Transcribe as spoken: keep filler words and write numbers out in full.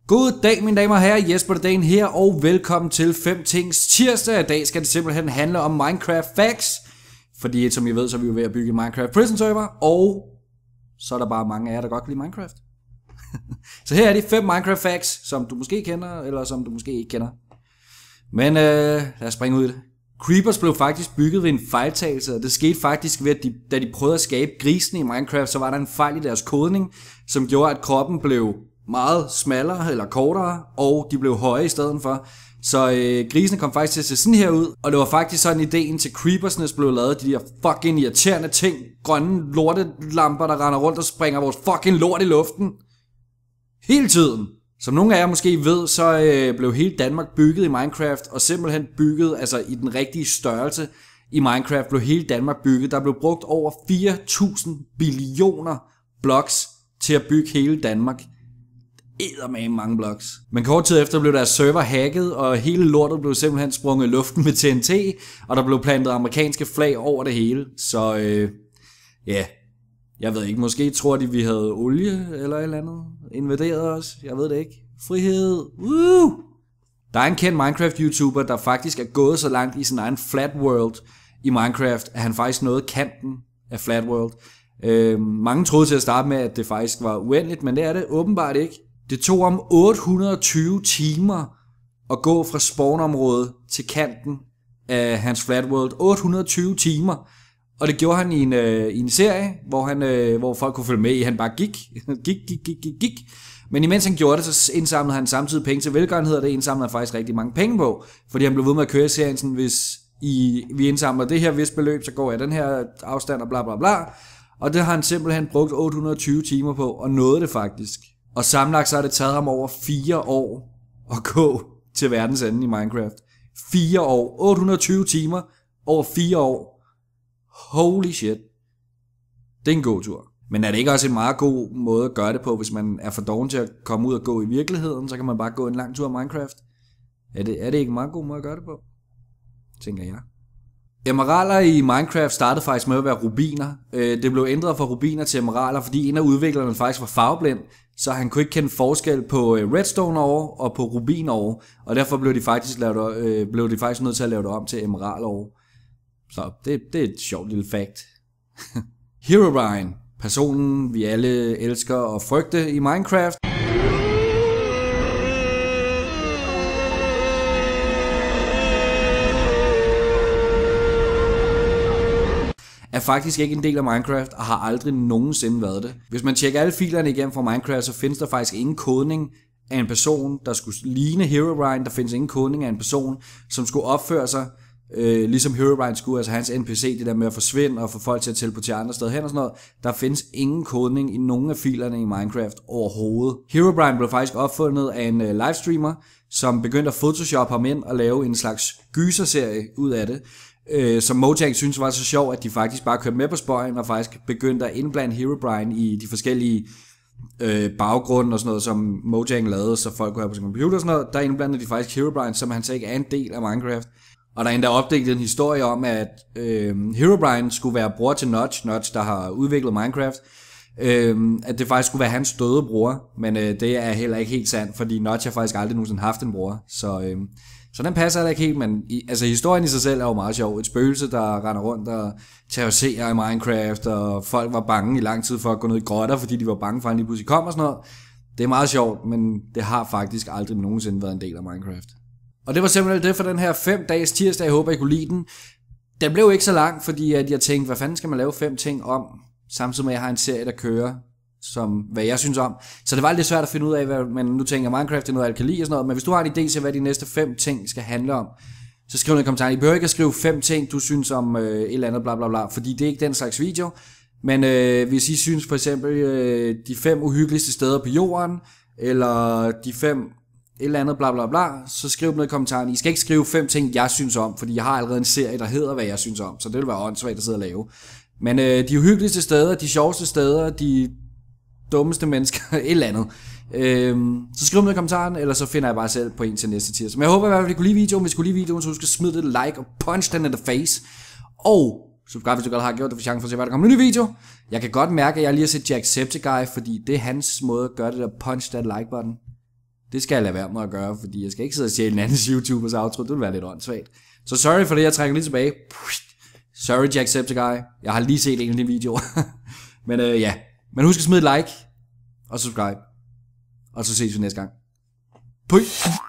God dag, mine damer og herrer, Jesper Dagen her, og velkommen til fem Tings tirsdag. I dag skal det simpelthen handle om Minecraft Facts, fordi som I ved, så er vi jo ved at bygge en Minecraft Prison Server, og så er der bare mange af jer, der godt kan lide Minecraft. Så her er de fem Minecraft Facts, som du måske kender, eller som du måske ikke kender. Men øh, lad os springe ud i det. Creepers blev faktisk bygget ved en fejltagelse, og det skete faktisk ved, at de, da de prøvede at skabe grisene i Minecraft, så var der en fejl i deres kodning, som gjorde, at kroppen blev meget smallere eller kortere, og de blev høje i stedet for. Så øh, grisene kom faktisk til at se sådan her ud, og det var faktisk sådan ideen til Creepersne blev lavet, de der fucking irriterende ting, grønne lortelamper, der render rundt og springer vores fucking lort i luften. Hele tiden. Som nogle af jer måske ved, så øh, blev hele Danmark bygget i Minecraft, og simpelthen bygget, altså i den rigtige størrelse i Minecraft, blev hele Danmark bygget. Der blev brugt over fire tusind billioner blocks til at bygge hele Danmark. Eddermame mange blocks. Men kort tid efter blev deres server hacket, og hele lortet blev simpelthen sprunget i luften med T N T, og der blev plantet amerikanske flag over det hele. Så øh, ja, yeah. Jeg ved ikke, måske tror de, vi havde olie eller et eller andet invaderet os. Jeg ved det ikke. Frihed. Woo! Der er en kendt Minecraft-YouTuber, der faktisk er gået så langt i sin egen flat world i Minecraft, at han faktisk nåede kanten af flat world. Øh, mange troede til at starte med, at det faktisk var uendeligt, men det er det åbenbart ikke. Det tog om otte hundrede og tyve timer at gå fra spawnområdet til kanten af hans flat world. otte hundrede og tyve timer. Og det gjorde han i en, øh, i en serie, hvor, han, øh, hvor folk kunne følge med i. Han bare gik, gik, gik, gik, gik, gik. Men imens han gjorde det, så indsamlede han samtidig penge til velgørenhed, og det indsamlede han faktisk rigtig mange penge på. Fordi han blev ved med at køre i serien, sådan, hvis I, vi indsamler det her vist beløb, så går jeg den her afstand og bla bla bla. Og det har han simpelthen brugt otte hundrede og tyve timer på, og nåede det faktisk. Og sammenlagt så har det taget ham over fire år at gå til verdens ende i Minecraft. Fire år. otte hundrede og tyve timer over fire år. Holy shit. Det er en god tur. Men er det ikke også en meget god måde at gøre det på, hvis man er for doven til at komme ud og gå i virkeligheden, så kan man bare gå en lang tur af Minecraft? Er det, er det ikke en meget god måde at gøre det på? Tænker jeg. Emeralder i Minecraft startede faktisk med at være rubiner. Det blev ændret fra rubiner til emeralder, fordi en af udviklerne faktisk var farveblind, så han kunne ikke kende forskel på redstone over og på rubin over, og derfor blev de faktisk, lavet, øh, blev de faktisk nødt til at lave det om til emerald over. Så det, det er et sjovt lille fact. Herobrine, personen vi alle elsker og frygte i Minecraft, er faktisk ikke en del af Minecraft og har aldrig nogensinde været det. Hvis man tjekker alle filerne igennem fra Minecraft, så findes der faktisk ingen kodning af en person, der skulle ligne Herobrine. Der findes ingen kodning af en person, som skulle opføre sig øh, ligesom Herobrine skulle, altså hans N P C, det der med at forsvinde og få folk til at teleportere andre steder hen og sådan noget. Der findes ingen kodning i nogen af filerne i Minecraft overhovedet. Herobrine blev faktisk opfundet af en øh, livestreamer, som begyndte at photoshoppe ham ind og lave en slags gyserserie ud af det. Øh, som Mojang synes var så sjov, at de faktisk bare kørte med på spøjen og faktisk begyndte at indblande Herobrine i de forskellige øh, baggrunde og sådan noget, som Mojang lavede, så folk kunne have på sin computer og sådan noget. Der indblandede de faktisk Herobrine, som han så ikke er en del af Minecraft. Og der er endda opdigtet en historie om, at øh, Herobrine skulle være bror til Notch, Notch der har udviklet Minecraft, øh, at det faktisk skulle være hans døde bror, men øh, det er heller ikke helt sandt, fordi Notch har faktisk aldrig nogensinde haft en bror, så... Øh, Så den passer heller ikke helt, men i, altså historien i sig selv er jo meget sjov. Et spøgelse, der render rundt og terroriserer i Minecraft, og folk var bange i lang tid for at gå ned i grotter, fordi de var bange for, at han lige pludselig kom og sådan noget. Det er meget sjovt, men det har faktisk aldrig nogensinde været en del af Minecraft. Og det var simpelthen det for den her fem dages tirsdag. Jeg håber, I kunne lide den. Den blev ikke så lang, fordi at jeg tænkte, hvad fanden skal man lave fem ting om, samtidig med at jeg har en serie, der kører, som hvad jeg synes om. Så det var lidt svært at finde ud af, hvad man nu tænker, Minecraft er noget, jeg kan lide og sådan noget. Men hvis du har en idé til, hvad de næste fem ting skal handle om, så skriv ned i kommentaren. I behøver ikke at skrive fem ting, du synes om øh, et eller andet bla bla bla, fordi det er ikke den slags video. Men øh, hvis I synes for eksempel øh, de fem uhyggeligste steder på jorden, eller de fem et eller andet bla bla bla, så skriv ned i kommentaren. I skal ikke skrive fem ting, jeg synes om, fordi jeg har allerede en serie, der hedder, hvad jeg synes om. Så det vil være åndssvagt at sidde og lave. Men øh, de uhyggeligste steder, de sjoveste steder, de dummeste mennesker, et eller andet. Øhm, så skriv mig i kommentaren, eller så finder jeg bare selv på en til næste tirsdag. Men jeg håber i hvert fald, at I kunne lide videoen. Hvis I kunne lide videoen, så husk at smide det like og punch den in the face. Og subscribe, hvis du godt har gjort det, for chancen for at se, hvad der kommer en ny video. Jeg kan godt mærke, at jeg lige har set Jacksepticeye, fordi det er hans måde at gøre det der punch that like button. Det skal jeg lade være med at gøre, fordi jeg skal ikke sidde og stjæle en andens YouTubers outro. Det vil være lidt åndssvagt. Så sorry for det, jeg trækker lige tilbage. Sorry Jacksepticeye. Jeg har lige set en af de videoer. Men øh, ja. Men husk at smide et like og subscribe. Og så ses vi næste gang. Puh.